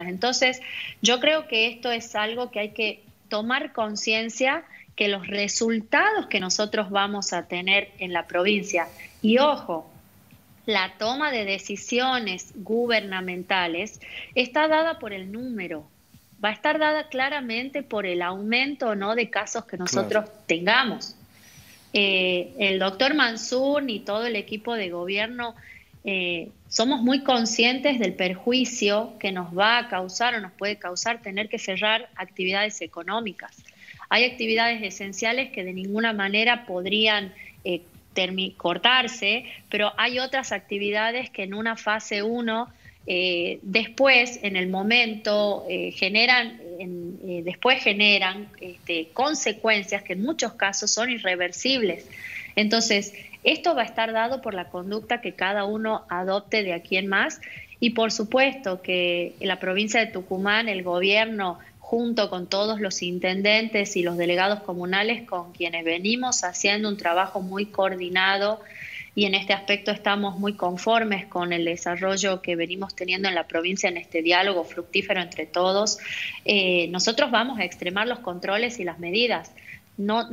Entonces, yo creo que esto es algo que hay que tomar conciencia, que los resultados que nosotros vamos a tener en la provincia, y ojo, la toma de decisiones gubernamentales está dada por el número, va a estar dada claramente por el aumento o no de casos que Claro, nosotros tengamos. El doctor Mansur y todo el equipo de gobierno somos muy conscientes del perjuicio que nos va a causar o nos puede causar tener que cerrar actividades económicas. Hay actividades esenciales que de ninguna manera podrían cortarse, pero hay otras actividades que en una fase 1 después, en el momento, después generan consecuencias que en muchos casos son irreversibles. Entonces, esto va a estar dado por la conducta que cada uno adopte de aquí en más y por supuesto que en la provincia de Tucumán, el gobierno, junto con todos los intendentes y los delegados comunales con quienes venimos haciendo un trabajo muy coordinado, y en este aspecto estamos muy conformes con el desarrollo que venimos teniendo en la provincia en este diálogo fructífero entre todos. Nosotros vamos a extremar los controles y las medidas. No,